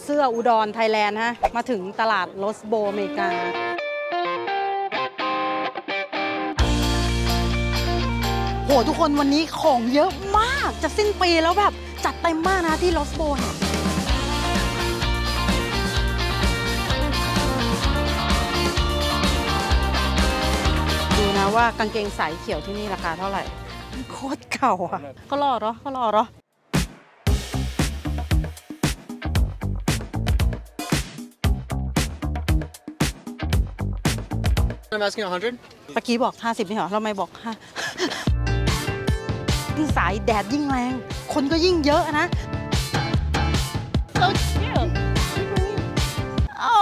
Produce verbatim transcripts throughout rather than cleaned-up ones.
เสื้ออุดรไทยแลนด์ฮะมาถึงตลาดโรสโบอเมริกาโหทุกคนวันนี้ของเยอะมากจะสิ้นปีแล้วแบบจัดเต็มมากนะที่โรสโบเนี่ยดูนะว่ากางเกงสายเขียวที่นี่ราคาเท่าไหร่โคตรเก่าอ่ะเขาหล่อเหรอเขาหล่อเหรอเมื่อกี้บอกห้าสิบนี่เหรอเราไม่บอกห้ายิ่งสายแดดยิ่งแรงคนก็ยิ่งเยอะนะโอ้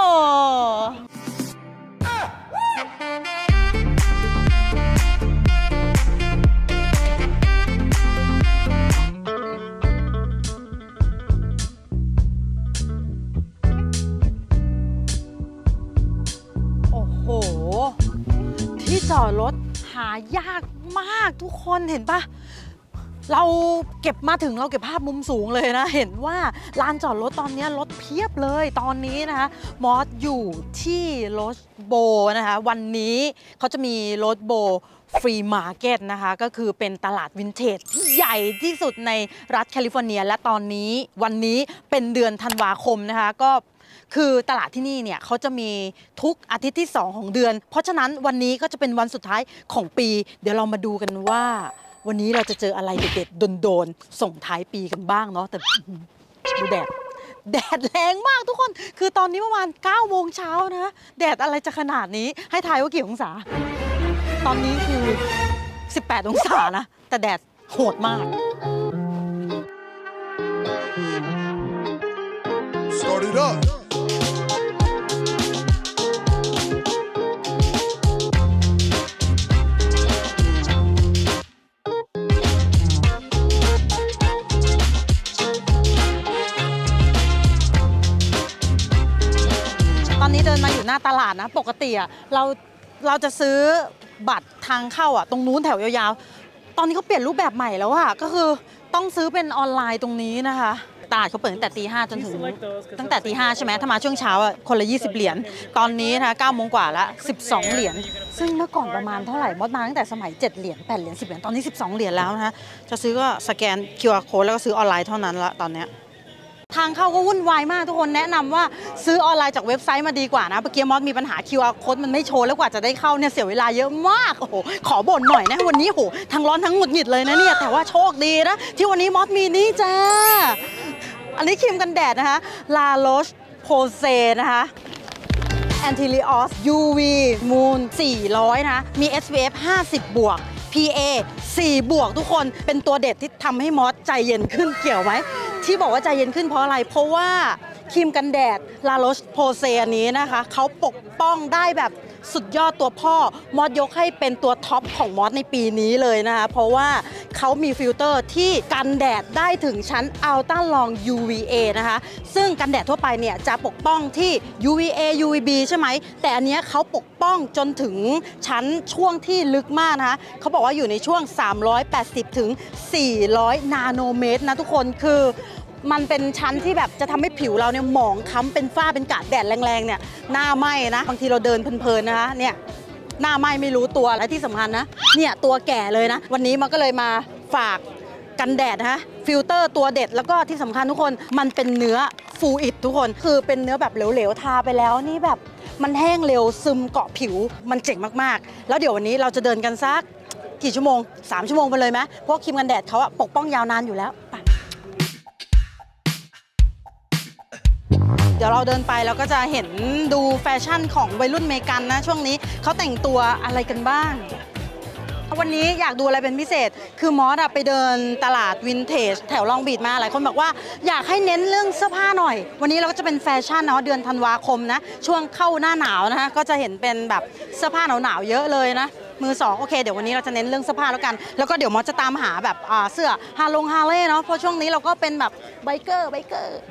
จอดรถหายากมากทุกคนเห็นปะเราเก็บมาถึงเราเก็บภาพมุมสูงเลยนะเห็นว่าลานจอดรถตอนนี้รถเพียบเลยตอนนี้นะคะมอสอยู่ที่โรสโบนะคะวันนี้เขาจะมีโรสโบฟรีมาร์เก็ตนะคะก็คือเป็นตลาดวินเทจที่ใหญ่ที่สุดในรัฐแคลิฟอร์เนียและตอนนี้วันนี้เป็นเดือนธันวาคมนะคะก็คือตลาดที่นี่เนี่ยเขาจะมีทุกอาทิตย์ที่สองของเดือนเพราะฉะนั้นวันนี้ก็จะเป็นวันสุดท้ายของปีเดี๋ยวเรามาดูกันว่าวันนี้เราจะเจออะไรเด็ดๆโดนๆส่งท้ายปีกันบ้างเนาะแต่ดูแดดแดดแรงมากทุกคนคือตอนนี้ประมาณเก้าโมงเช้านะแดดอะไรจะขนาดนี้ให้ทายว่ากี่องศาตอนนี้คือสิบแปดองศานะแต่แดดโหดมากStart it upตอนนี้เดินมาอยู่หน้าตลาดนะปกติอ่ะเราเราจะซื้อบัตรทางเข้าอ่ะตรงนู้นแถวยาวๆตอนนี้เขาเปลี่ยนรูปแบบใหม่แล้วอ่ะก็คือต้องซื้อเป็นออนไลน์ตรงนี้นะคะตลาดเขาเปิดตั้งแต่ตีห้าจนถึงตั้งแต่ตีห้าใช่ไหมถ้ามาช่วงเช้าอ่ะคนละยี่สิบเหรียญตอนนี้นะคะเก้าโมงกว่าละสิบสองเหรียญซึ่งเมื่อก่อนประมาณเท่าไหร่มดมาตั้งแต่สมัยเจ็ดเหรียญแปดเหรียญสิบเหรียญตอนนี้สิบสองเหรียญแล้วนะคะจะซื้อก็สแกน คิว อาร์ Code แล้วก็ซื้อออนไลน์เท่านั้นละตอนนี้ทางเข้าก็วุ่นวายมากทุกคนแนะนำว่าซื้อออนไลน์จากเว็บไซต์มาดีกว่านะเมื่อกี้มอสมีปัญหา คิว อาร์ Code มันไม่โชว์แล้วกว่าจะได้เข้าเนี่ยเสียเวลาเยอะมากโอ้โหขอบ่นหน่อยนะวันนี้โหทั้งร้อนทั้งหงุดหงิดเลยนะเนี่ยแต่ว่าโชคดีนะที่วันนี้มอสมีนี่จ้าอันนี้ครีมกันแดดนะคะ La Roche-Posay นะคะ Anti-Ox ยู วี Moon สี่ร้อยนะมี เอส พี เอฟ ห้าสิบบวก พี เอ สี่บวกทุกคนเป็นตัวเด็ดที่ทำให้มอสใจเย็นขึ้นเกี่ยวไหมที่บอกว่าใจเย็นขึ้นเพราะอะไรเพราะว่าครีมกันแดด La Roche-Posay อันนี้นะคะเขาปกป้องได้แบบสุดยอดตัวพ่อมอสยกให้เป็นตัวท็อปของมอสในปีนี้เลยนะคะเพราะว่าเขามีฟิลเตอร์ที่กันแดดได้ถึงชั้น Ultra Long ยู วี เอ นะคะซึ่งกันแดดทั่วไปเนี่ยจะปกป้องที่ ยู วี เอ ยู วี บี ใช่ไหมแต่อันนี้เขาปกป้องจนถึงชั้นช่วงที่ลึกมากนะคะเขาบอกว่าอยู่ในช่วงสามร้อยแปดสิบถึงสี่ร้อยนาโนเมตรนะทุกคนคือมันเป็นชั้นที่แบบจะทำให้ผิวเราเนี่ยหมองค้ำเป็นฝ้าเป็นกาดแดดแรงๆเนี่ยหน้าไหม้นะบางทีเราเดินเพลินๆนะคะเนี่ยหน้าไหม้ไม่รู้ตัวและที่สำคัญนะเนี่ยตัวแก่เลยนะวันนี้มันก็เลยมาฝากกันแดดนะฟิลเตอร์ตัวเด็ดแล้วก็ที่สำคัญทุกคนมันเป็นเนื้อฟูอิดทุกคนคือเป็นเนื้อแบบเหลวๆทาไปแล้วนี่แบบมันแห้งเร็วซึมเกาะผิวมันเจ๋งมากๆแล้วเดี๋ยววันนี้เราจะเดินกันสักกี่ชั่วโมงสามชั่วโมงไปเลยไหมเพราะครีมกันแดดเขาอะปกป้องยาวนานอยู่แล้วเดี๋ยวเราเดินไปเราก็จะเห็นดูแฟชั่นของวัยรุ่นอเมริกันนะช่วงนี้เขาแต่งตัวอะไรกันบ้างวันนี้อยากดูอะไรเป็นพิเศษคือมอสไปเดินตลาดวินเทจแถวลองบีชมาหลายคนบอกว่าอยากให้เน้นเรื่องเสื้อผ้าหน่อยวันนี้เราก็จะเป็นแฟชั่นเนาะเดือนธันวาคมนะช่วงเข้าหน้าหนาวนะคะก็จะเห็นเป็นแบบเสื้อผ้าหนาวๆเยอะเลยนะมือสองโอเคเดี๋ยววันนี้เราจะเน้นเรื่องเสื้อผ้าแล้วกันแล้วก็เดี๋ยวมอสจะตามหาแบบเสื้อฮาลงฮาเล่เนาะเพราะช่วงนี้เราก็เป็นแบบไบเกอร์ไบเกอร์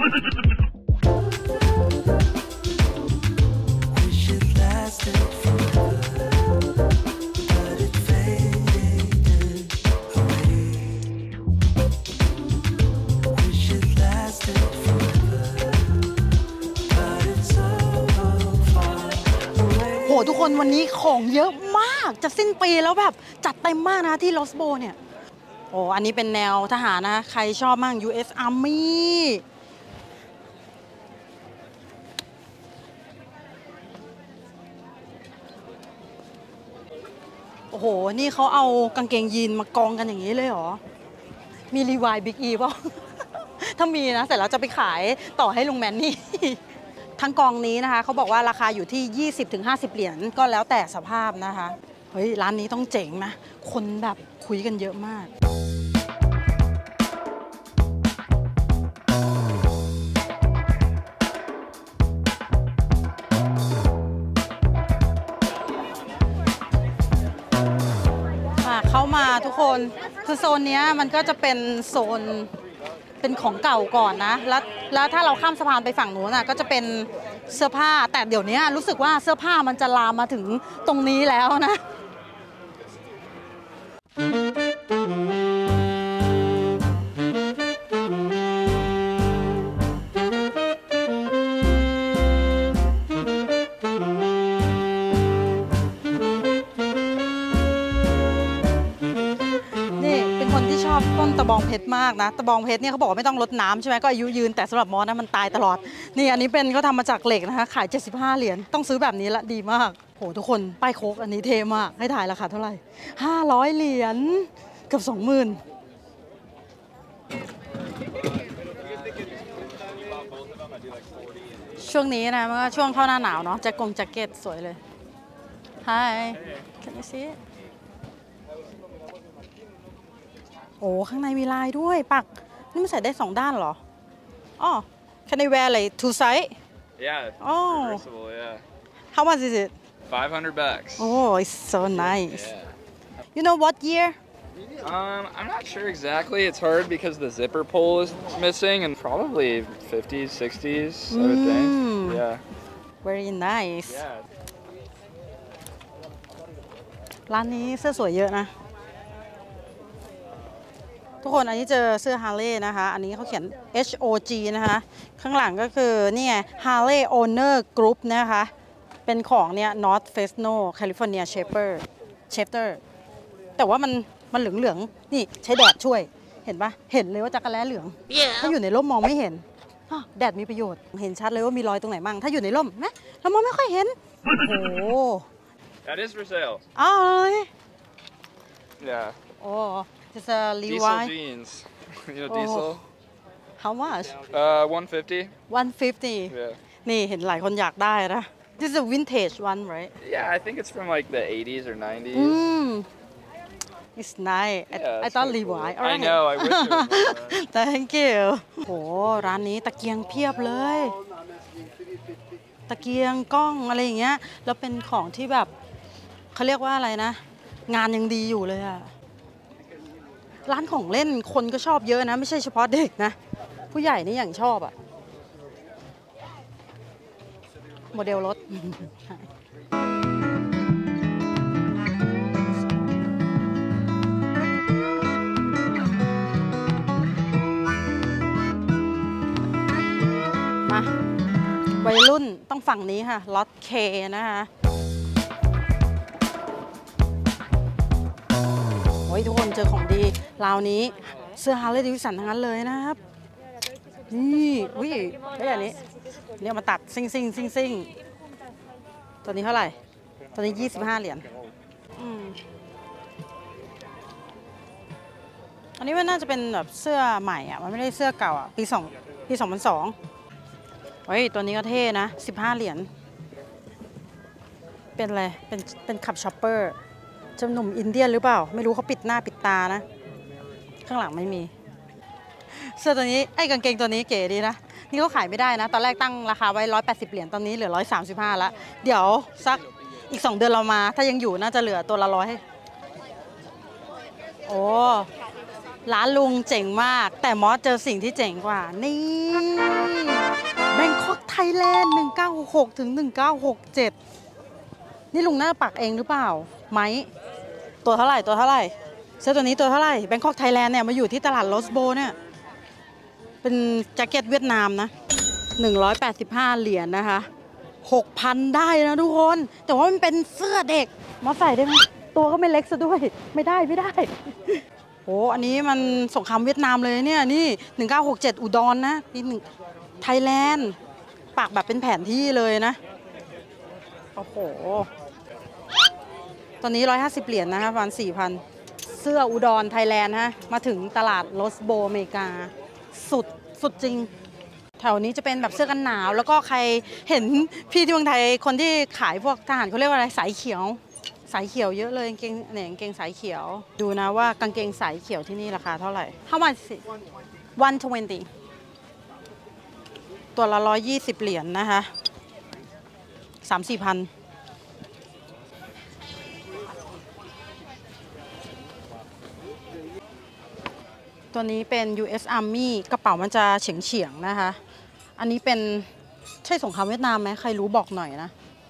ทุกคนวันนี้ของเยอะมากจะสิ้นปีแล้วแบบจัดเต็มมากนะที่ลอสโบเนี่ยโอ้อันนี้เป็นแนวทหารนะใครชอบมั่ง ยู เอส Army โอ้โหนี่เขาเอากางเกงยีนมากองกันอย่างนี้เลยเหรอมีรีวายบิ๊กอีป่ะ ถ้ามีนะเสร็จแล้วจะไปขายต่อให้ลุงแมนนี่ ทั้งกองนี้นะคะเขาบอกว่าราคาอยู่ที่ ยี่สิบถึงห้าสิบ เหรียญก็แล้วแต่สภาพนะคะเฮ้ยร้านนี้ต้องเจ๋งนะคนแบบคุยกันเยอะมากเข้ามาทุกคนคือโซนนี้มันก็จะเป็นโซนเป็นของเก่าก่อนนะแล้วแล้วถ้าเราข้ามสะพานไปฝั่งนู้นน่ะก็จะเป็นเสื้อผ้าแต่เดี๋ยวนี้รู้สึกว่าเสื้อผ้ามันจะลามมาถึงตรงนี้แล้วนะต้นตะบองเพชรมากนะตะบองเพชรเนี่ยเขาบอกว่าไม่ต้องลดน้ำใช่ไหมก็อายุยืนแต่สำหรับมอสนะมันตายตลอดนี่อันนี้เป็นเขาทำมาจากเหล็กนะคะขายเจ็ดสิบห้าเหรียญต้องซื้อแบบนี้ละดีมากโหทุกคนป้ายโค้กอันนี้เท่มากให้ถ่ายราคาเท่าไหร่ห้าร้อยเหรียญเกือบสองหมื่นช่วงนี้นะมันก็ช่วงเข้าหน้าหนาวเนาะแจ็คกงแจ็คเก็ตสวยเลย Hi Can you see itโอ้ข้างในมีลายด้วยปักนี่มันใส่ได้สองด้านเหรออ๋อ Can I wear like two side Yeah Oh reversible yeah How much is it five hundred bucks Oh it's so nice Yeah You know what year Um I'm not sure exactly it's hard because the zipper pull is missing and probably fifties sixties I would think Yeah Very nice Yeah ร้านนี้เสื้อสวยเยอะนะทุกคนอันนี้เจอเสื้อ Harley นะคะอันนี้เขาเขียน H O G นะคะข้างหลังก็คือนี่ไง Harley Owner Group นะคะเป็นของเนี่ย North Fresno California Shaper Shaper แต่ว่ามันมันเหลืองเหลืองนี่ใช้แดดช่วยเห็นปะเห็นเลยว่าจักรแล้เหลือง yeah. ถ้าอยู่ในร่มมองไม่เห็นแดดมีประโยชน์เห็นชัดเลยว่ามีรอยตรงไหนมั่งถ้าอยู่ในร่มนะเรามองไม่ค่อยเห็นโอ้โห That is for sale อ๋อ Yeah โอ้ It's a Levi Diesel jeans You know Diesel How much Uh one fifty one fifty Yeah นี่เห็นหลายคนอยากได้นะ This is a vintage one right Yeah I think it's from like the eighties or nineties mm. It's nice I, yeah, I thought so Levi cool. I know I wish it was like that Thank you โหร้านนี้ตะเกียงเพียบเลยตะเกียงกล้องอะไรอย่างเงี้ยแล้วเป็นของที่แบบเขาเรียกว่าอะไรนะงานยังดีอยู่เลยอะร้านของเล่นคนก็ชอบเยอะนะไม่ใช่เฉพาะเด็กนะผู้ใหญ่นี่อย่างชอบอะโมเดลรถมาวัยรุ่นต้องฝั่งนี้ค่ะล็อตเคนะคะโอ้ยทุกคนเจอของดีราวนี้เสื้อฮาร์เลย์ดิวิสันทั้งนั้นเลยนะครับนี่อุ้ยไอ้อันนี้เนี่ยมาตัดซิ่งซิ่งซิ่งซิ่งตัวนี้เท่าไหร่ตัวนี้ยี่สิบห้าเหรียญอันนี้มันน่าจะเป็นแบบเสื้อใหม่อ่ะมันไม่ได้เสื้อเก่าอ่ะปีสองปีสองพันสองเฮ้ยตัวนี้ก็เท่นะสิบห้าเหรียญเป็นอะไรเป็นเป็นขับช็อปเปอร์จะหนุ่มอินเดียหรือเปล่าไม่รู้เขาปิดหน้าปิดตานะข้างหลังไม่มีเสื้อตัวนี้ไอ้กางเกงตัวนี้เก๋ดีนะนี่เขาขายไม่ได้นะตอนแรกตั้งราคาไว้หนึ่งร้อยแปดสิบเหรียญตอนนี้เหลือหนึ่งร้อยสามสิบห้าแล้วเดี๋ยวสักอีกสองเดือนเรามาถ้ายังอยู่น่าจะเหลือตัวละร้อยโอ้ร้านลุงเจ๋งมากแต่มอสเจอสิ่งที่เจ๋งกว่านี่แบงคอกไทยแลนด์หนึ่งเก้าหกหกถึงหนึ่งเก้าหกเจ็ดนี่ลุงน่าปักเองหรือเปล่าไหมตัวเท่าไหร่ตัวเท่าไหร่เสื้อตัวนี้ตัวเท่าไหร่แบงคอกไทยแลนด์เนี่ยมาอยู่ที่ตลาดลอสโบเนี่ยเป็นแจ็คเก็ตเวียดนามนะหนึ่งร้อยแปดสิบห้าเหรียญนะคะหกพันได้นะทุกคนแต่ว่ามันเป็นเสื้อเด็กมาใส่ได้ไหมตัวก็ไม่เล็กซะด้วยไม่ได้ไม่ได้โอ้อันนี้มันสงครามเวียดนามเลยเนี่ยนี่หนึ่งเก้าหกเจ็ดอุดรนะปีหนึ่งไทยแลนด์ปักแบบเป็นแผนที่เลยนะโอ้โหตอนนี้ร้อยห้าสิบเหรียญนะคะประมาณสี่พันเสื้ออุดรไทยแลนด์ฮะมาถึงตลาดโรสโบอเมริกาสุดสุดจริงแถวนี้จะเป็นแบบเสื้อกันหนาวแล้วก็ใครเห็นพี่ที่เมืองไทยคนที่ขายพวกทหารเขาเรียกว่าอะไรสายเขียวสายเขียวเยอะเลยกางเกงเนี่ยกางเกงสายเขียวดูนะว่ากางเกงสายเขียวที่นี่ราคาเท่าไหร่ How much one twenty ตัวละร้อยยี่สิบเหรียญนะคะสามสี่พันตัวนี้เป็น ยู เอส Army กระเป๋ามันจะเฉียงเฉียงนะคะ อันนี้เป็นใช่สงครามเวียดนามไหมใครรู้บอกหน่อยนะ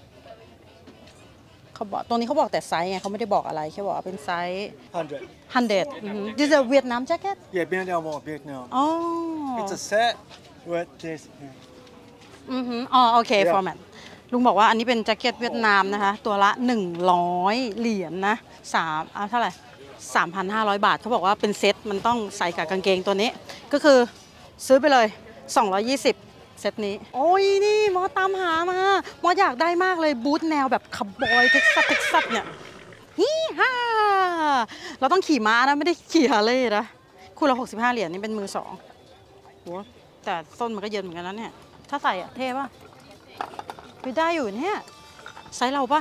เขาบอกตรงนี้เขาบอกแต่ไซส์ไงเขาไม่ได้บอกอะไรแค่บอกว่าเป็นไซส์ hundred hundred this is a Vietnam jacket yeah Vietnam or Vietnam อ๋อ it's a set with this อือหืออ๋อโอเค Yeah. format ลุงบอกว่าอันนี้เป็นแจ็คเก็ตเวียดนามนะคะตัวละหนึ่งร้อยเหรียญนะสามเอาเท่าไหร่สามพันห้าร้อยบาทเขาบอกว่าเป็นเซ็ตมันต้องใส่กับกางเกงตัวนี้ก็คือซื้อไปเลยสองร้อยยี่สิบเซตนี้โอ้ยนี่มอตามหามามออยากได้มากเลยบูทแนวแบบคับบอยเท็กซัสเท็กซัสเนี่ยฮี่ฮ่าเราต้องขี่ม้านะไม่ได้ขี่ฮาร์เลย์นะคู่ละหกสิบห้าเหรียญนี่เป็นมือสองโหแต่ส้นมันก็เยินเหมือนกันนะเนี่ยถ้าใส่อะเท่ป่ะไปได้อยู่เนี่ยไซส์เราป่ะ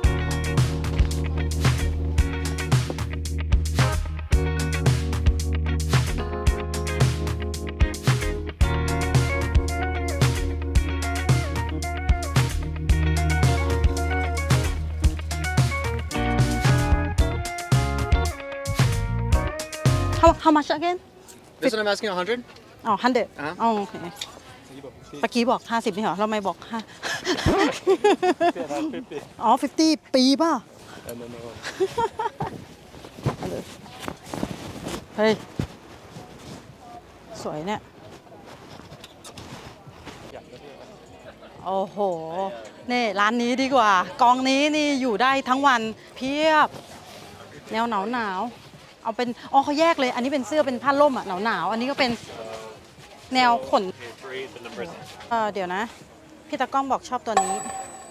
How how much again? this one I'm asking a hundred อ๋อ hundred อ่าอ๋อโอเคเมื่อกี้บอกห้าสิบนี่เหรอเราไม่บอกห้าอ๋อห้าสิบปีป่ะเฮ้ยสวยเนี่ยโอ้โหนี่ร้านนี้ดีกว่ากองนี้นี่อยู่ได้ทั้งวันเพียบแนวหนาวหนาวเอาเป็นอ๋อเขาแยกเลยอันนี้เป็นเสื้อเป็นผ้าล่มอ่ะหนาวหนาวอันนี้ก็เป็นแนวขนเออเดี๋ยวนะพี่ตากล้องบอกชอบตัวนี้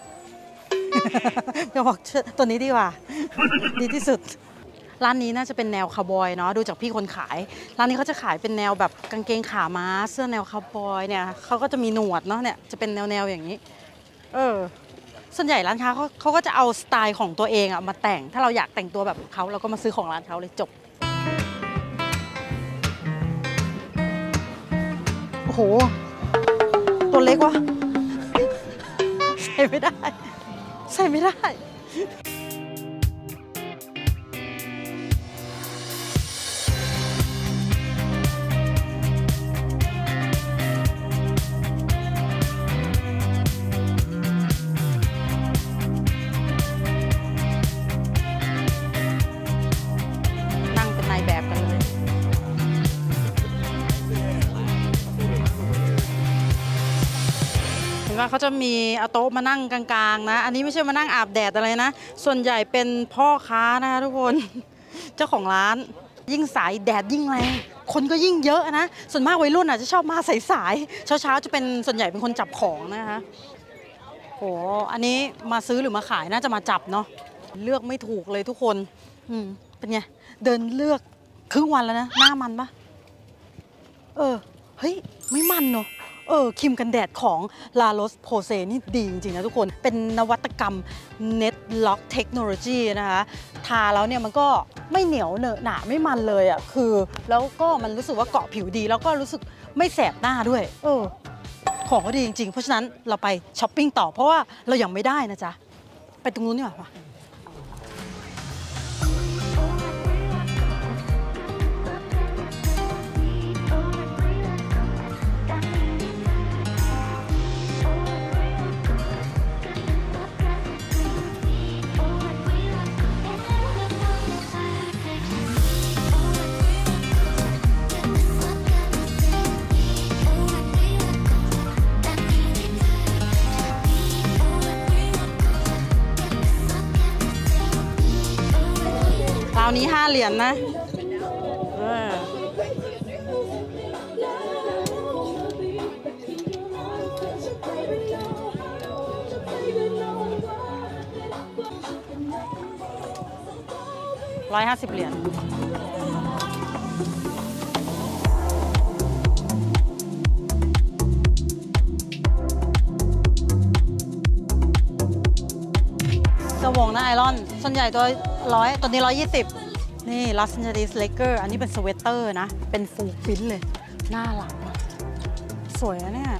ก็บอกตัวนี้ดีกว่าดีที่สุดร้านนี้น่าจะเป็นแนวคาวบอยเนาะดูจากพี่คนขายร้านนี้เขาจะขายเป็นแนวแบบกางเกงขาม้าเสื้อแนวคาวบอยเนี่ยเขาก็จะมีหนวดเนาะเนี่ยจะเป็นแนวแนวอย่างนี้เออส่วนใหญ่ร้านค้าเขาเขาก็จะเอาสไตล์ของตัวเองอะมาแต่งถ้าเราอยากแต่งตัวแบบเขาเราก็มาซื้อของร้านเขาเลยจบโอ้โหตัวเล็กวะใส่ไม่ได้ใส่ไม่ได้นั่งเป็นนายแบบกันเลยว่าเขาจะมีเอาโต๊ะมานั่งกลางๆนะอันนี้ไม่ใช่มานั่งอาบแดดอะไรนะส่วนใหญ่เป็นพ่อค้านะคะทุกคนเจ้าของร้านยิ่งสายแดดยิ่งแรงคนก็ยิ่งเยอะนะส่วนมากวัยรุ่นอ่ะจะชอบมาสายๆเช้าๆจะเป็นส่วนใหญ่เป็นคนจับของนะคะโหอันนี้มาซื้อหรือมาขายน่าจะมาจับเนาะเลือกไม่ถูกเลยทุกคนอืมเป็นไงเดินเลือกครึ่งวันแล้วนะหน้ามันปะเออเฮ้ยไม่มันเนาะเออครีมกันแดดของ La Roche-Posay นี่ดีจริงๆนะทุกคนเป็นนวัตกรรม Net Lock Technology นะคะทาแล้วเนี่ยมันก็ไม่เหนียวเหนอะหนาไม่มันเลยอ่ะคือแล้วก็มันรู้สึกว่าเกาะผิวดีแล้วก็รู้สึกไม่แสบหน้าด้วยเออของก็ดีจริงๆเพราะฉะนั้นเราไปช้อปปิ้งต่อเพราะว่าเรายังไม่ได้นะจ๊ะไปตรงนู้นดีกว่าาวนี้ห้าเหรียญนะเออร้อยห้าสิบเหรียญกระวงนะไอรอนส่วนใหญ่ตัวร้อยตัวนี้ร้อยยี่สิบนี่ลอสแอนเจลิสเลเกอร์อันนี้เป็นสเวตเตอร์นะ เป็นฟูลพิ้นเลยน่ารักสวยนะเนี่ย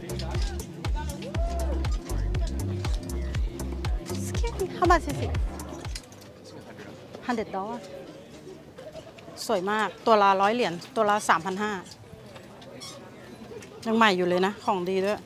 how much is it hundred dollars สวยมากตัวละร้อยเหรียญตัวละสามพันห้ายังใหม่อยู่เลยนะของดีด้วย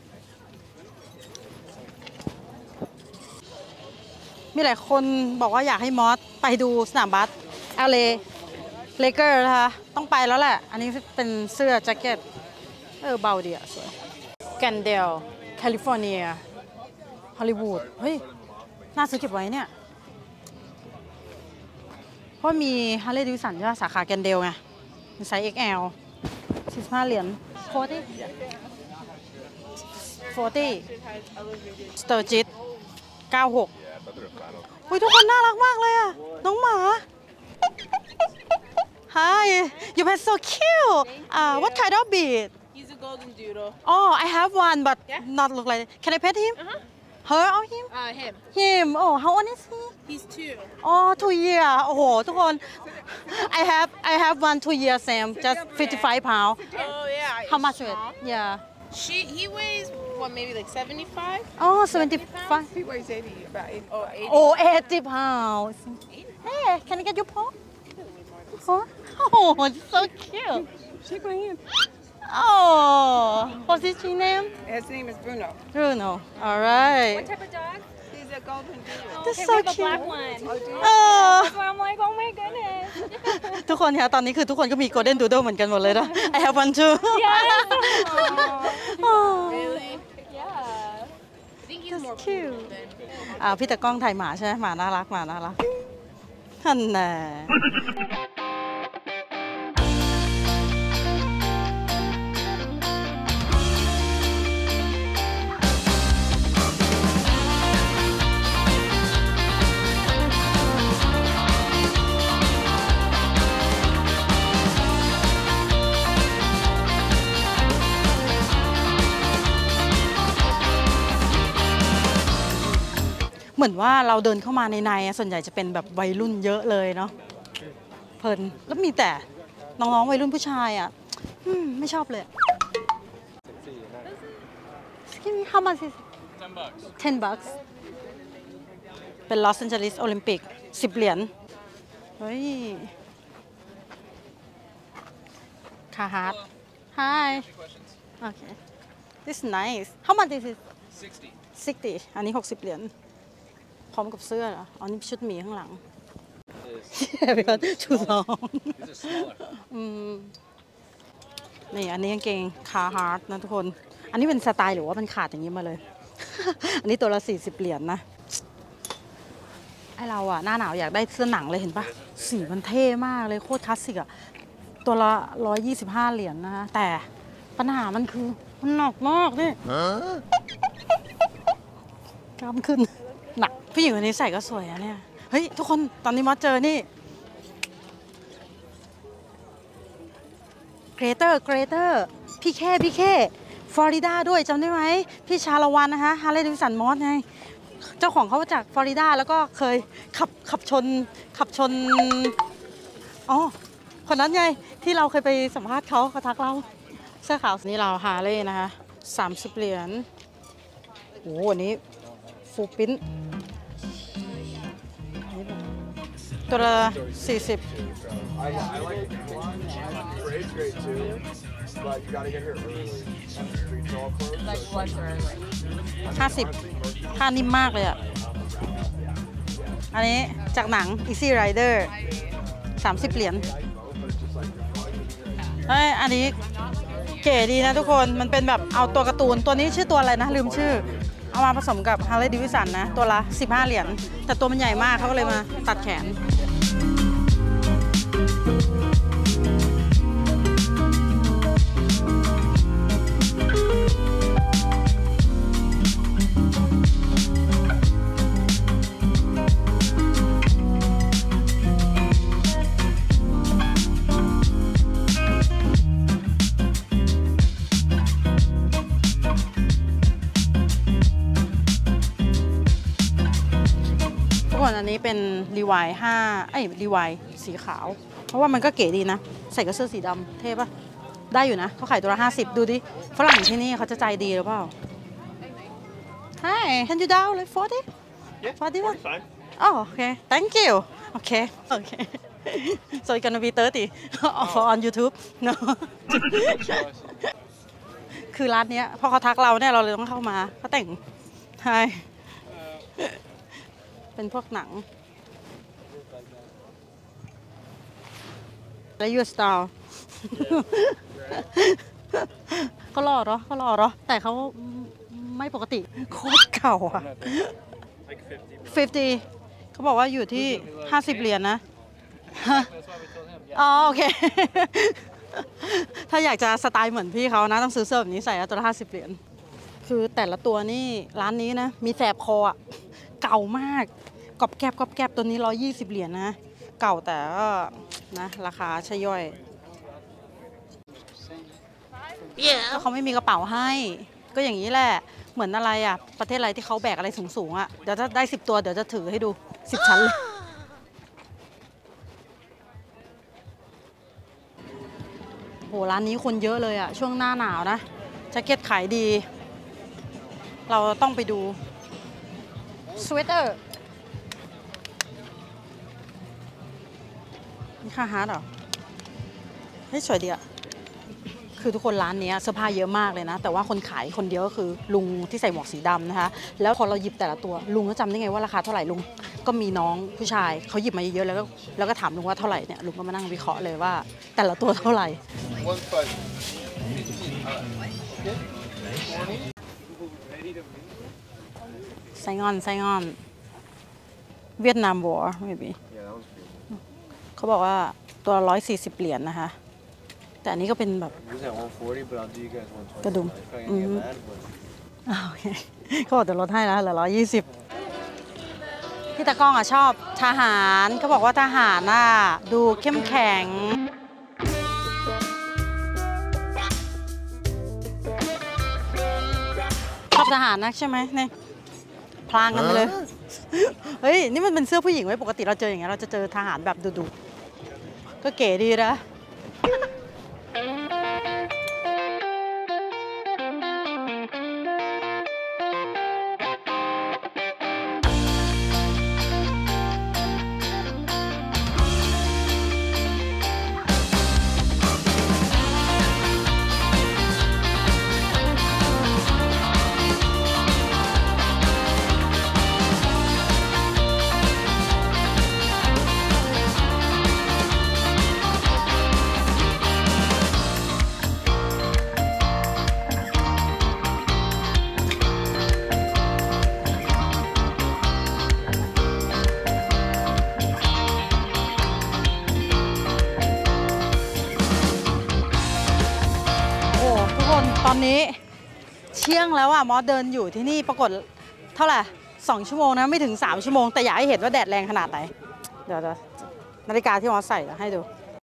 มีหลายคนบอกว่าอยากให้มอสไปดูสนามบาส แอล เอ Lakers นะคะต้องไปแล้วแหละอันนี้เป็นเสื้อแจ็คเก็ตเออเบาดีอะสวยแกนเดลแคลิฟอร์เนียฮอลลีวูดเฮ้ยน่าซื้อเก็บไว้เนี่ยเพราะมีฮาร์เลย์ดิวิสันใช่ไหมสาขาแกนเดลไงมีไซส์ เอ็กซ์ แอล สี่สิบห้าเหรียญสี่สิบ สี่สิบสเตอร์จิตเก้าสิบหกอุ้ยทุกคนน่ารักมากเลยอะน้องหมา Hi you are so cute uh, what kind of bead He's a golden doodle. Oh I have one but Yeah? not look like can I pet him Uh-huh. her or him Uh, him. him oh how old is he He's two. Oh two year โอ้โหทุกคน I have I have one two year Sam just fifty-five pound Oh yeah. how he's much weight small. yeah She he weighs what maybe like seventy-five. oh seventy-five He weighs eighty about eighty. Oh eighty. oh eighty pounds hey can I get your paw oh oh it's so cute Shake my hand. oh what's his name His name is Bruno. Bruno all right What type of dog? He's a golden doodle. that's Okay, so we have a cute black one. oh So I'm like, oh my goodness. ทุกคนคะตอนนี้คือทุกคนก็มี Golden Doodle เหมือนกันหมดเลยนะ I have one too Yes. oh Really? Yeah. I think he's that's more cute poodle than. อ่าพี่ตะกล้องถ่ายหมาใช่ไหมหมาน่ารักหมาน่ารักท่านน่ะเหมือนว่าเราเดินเข้ามาในในส่วนใหญ่จะเป็นแบบวัยรุ่นเยอะเลยเนาะเพลินแล้วมีแต่น้องๆวัยรุ่นผู้ชายอ่ะไม่ชอบเลย Excuse me how much is ten bucks ten bucks เป็นลอสแอนเจลิสโอลิมปิกสิบเหรียญเฮ้ยคาฮาร์ด Hi okay this is nice how much is it sixty sixty อันนี้หกสิบเหรียญพร้อมกับเสื้อเหรออ๋อนี่ชุดหมีข้างหลังเป็นคนชูสองอืมนี่อันนี้กางเกงคาฮาร์ดนะทุกคนอันนี้เป็นสไตล์หรือว่ามันขาดอย่างนี้มาเลย อันนี้ตัวละสี่สิบเหรียญนะไอเราอะหน้าหนาวอยากได้เสื้อหนังเลยเห็นปะสีมันเท่มากเลยโคตรคลาสสิกอะตัวละร้อยยี่สิบห้าเหรียญนะแต่ปัญหามันคือมันหนักมากนี่กล้ามขึ้นหนักผู้หญิงคนนี้ใส่ก็สวยอะเนี่ยเฮ้ยทุกคนตอนนี้มอสเจอนี่เกรเตอร์เกรเตอร์พี่แค่พี่แค่ฟลอริดาด้วยจำได้ไหมพี่ชาละวันนะคะฮาร์เลย์เดวิสันมอสไงเจ้าของเขามาจากฟลอริดาแล้วก็เคยขับขับชนขับชนอ๋อคนนั้นไงที่เราเคยไปสัมภาษณ์เขาเขาทักเราเสื้อขาวนี่เราฮาร์เลย์นะคะสามสิบเหรียญโอ้โหอันนี้ฟูปิ้นตัวละสี่สิบ I, I like it. Parade's great too, but you gotta get here early. The streets all closed. Like lunch or early. ห้าสิบผ้านิ่มมากเลยอ่ะ อันนี้จากหนัง Easy Rider สามสิบเหรียญเฮ้ยอันนี้เก๋ดีนะทุกคนมันเป็นแบบเอาตัวการ์ตูนตัวนี้ชื่อตัวอะไรนะลืมชื่อเอามาผสมกับ Harley Davidson นะตัวละสิบห้าเหรียญแต่ตัวมันใหญ่มากเขาก็เลยมาตัดแขนอันนี้เป็นรีวายห้าไอ้รีวายสีขาวเพราะว่ามันก็เก๋ดีนะใส่กับเสื้อสีดำเท่ปะได้อยู่นะเขาขายตัวละห้าสิบดูดิฝรั่งที่นี่เขาจะใจดีหรือเปล่า Hi can you down like forty Yeah, forty one fine. Oh okay thank you Okay okay so it's gonna be thirty for on YouTube no คือร้านเนี้ยพอเขาทักเราเนี่ยเราเลยต้องเข้ามาเขาแต่ง Hiเป็นพวกหนังและยูสตาร์เขาหล่อเหรอเขาหล่อเหรอแต่เขาไม่ปกติโคตรเก่าอะห้าสิบเขาบอกว่าอยู่ที่ห้าสิบเหรียญนะอ๋อโอเค ถ้าอยากจะสไตล์เหมือนพี่เขานะต้องซื้อเสื้อแบบนี้ใส่ตัวละห้าสิบเหรียญคือแต่ละตัวนี่ร้านนี้นะมีแสบคออะเก่ามากกอบแกบกอบแกบตัวนี้ร้อยยี่สิบเหรียญนะเก่าแต่ก็นะราคาใช่ย่อยก็เขาไม่มีกระเป๋าให้ก็อย่างนี้แหละเหมือนอะไรอ่ะประเทศอะไรที่เขาแบกอะไรสูงๆอ่ะเดี๋ยวถ้าได้สิบตัวเดี๋ยวจะถือให้ดูสิบชั้นเลยโหร้านนี้คนเยอะเลยอ่ะช่วงหน้าหนาวนะแจ็คเก็ตขายดีเราต้องไปดูสเวตเตอร์นี่ค่าฮาร์ดเหรอเฮ้ยสวยดีอะคือทุกคนร้านนี้เสื้อผ้าเยอะมากเลยนะแต่ว่าคนขายคนเดียวก็คือลุงที่ใส่หมวกสีดำนะคะแล้วพอเราหยิบแต่ละตัวลุงก็จำได้ไงว่าราคาเท่าไหร่ลุงก็มีน้องผู้ชายเขาหยิบมาเยอะๆแล้วก็แล้วก็ถามลุงว่าเท่าไหร่เนี่ยลุงก็มานั่งวิเคราะห์เลยว่าแต่ละตัวเท่าไหร่ไซงอนไซงอนเวียดนามวอร์ maybe เขาบอกว่าตัวร้อยสี่สิบเหรียญนะคะแต่อันนี้ก็เป็นแบบกระดุมอืมโอเคเขาบอกจะลดให้นะเหลือร้อยยี่สิบพี่ตะก้องอ่ะชอบทหารเขาบอกว่าทหารน่ะดูเข้มแข็งชอบทหารนักใช่ไหมเนี่ยพลางกันไปเลยเฮ้ยนี่มันเป็นเสื้อผู้หญิงไว้ปกติเราเจออย่างเงี้ยเราจะเจอทหารแบบดุๆก็เก๋ดีนะตอนนี้เที่ยงแล้วอ่ะมอสเดินอยู่ที่นี่ปรากฏเท่าไหร่สองชั่วโมงนะไม่ถึงสามชั่วโมงแต่อยากให้เห็นว่าแดดแรงขนาดไหนเดี๋ยวนาฬิกาที่มอสใส่ให้ดู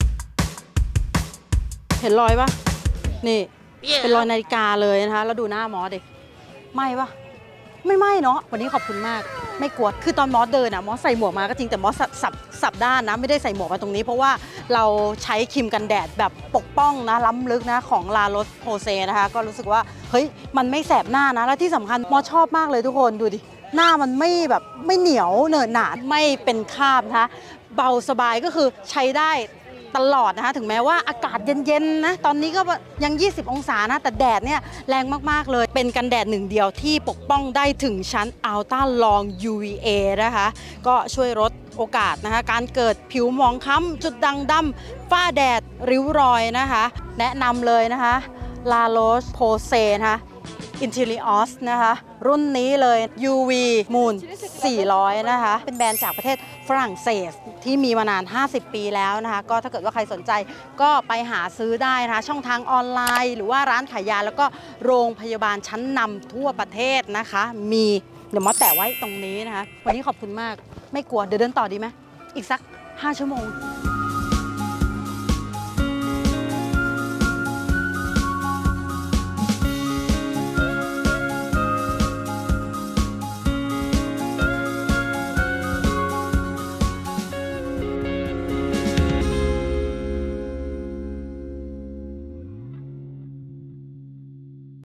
เห็นรอยปะนี่ yeah. เป็นรอยนาฬิกาเลยนะคะแล้วดูหน้ามอสดิไหม้ปะไม่ไหม้เนาะวันนี้ขอบคุณมากไม่กลัวคือตอนมอสเดินอ่ะมอสใส่หมวกมาก็จริงแต่มอสสับสับด้านนะไม่ได้ใส่หมวกมาตรงนี้เพราะว่าเราใช้ครีมกันแดดแบบปกป้องนะล้ำลึกนะของลาโรสโพเซนะคะก็รู้สึกว่าเฮ้ยมันไม่แสบหน้านะและที่สำคัญมอสชอบมากเลยทุกคนดูดิหน้ามันไม่แบบไม่เหนียวเหนอะหนาไม่เป็นคราบนะคะเบาสบายก็คือใช้ได้ตลอดนะคะถึงแม้ว่าอากาศเย็นๆนะตอนนี้ก็ยังยี่สิบองศานะแต่แดดเนี่ยแรงมากๆเลยเป็นกันแดดหนึ่งเดียวที่ปกป้องได้ถึงชั้นอัลตร้าลอง ยู วี เอ นะคะก็ช่วยลดโอกาสนะคะการเกิดผิวหมองคล้ำจุดด่างดำฝ้าแดดริ้วรอยนะคะแนะนำเลยนะคะลาโรสโพเซนะคะอินทิลิออสนะคะรุ่นนี้เลย ยู วี Moon สี่ร้อย นะคะเป็นแบรนด์จากประเทศฝรั่งเศสที่มีมานานห้าสิบปีแล้วนะคะก็ถ้าเกิดว่าใครสนใจก็ไปหาซื้อได้นะคะช่องทางออนไลน์หรือว่าร้านขายยาแล้วก็โรงพยาบาลชั้นนำทั่วประเทศนะคะมีเดี๋ยวมาแตะไว้ตรงนี้นะคะวันนี้ขอบคุณมากไม่กลัวเดี๋ยวเดินต่อดีไหมอีกสักห้าชั่วโมง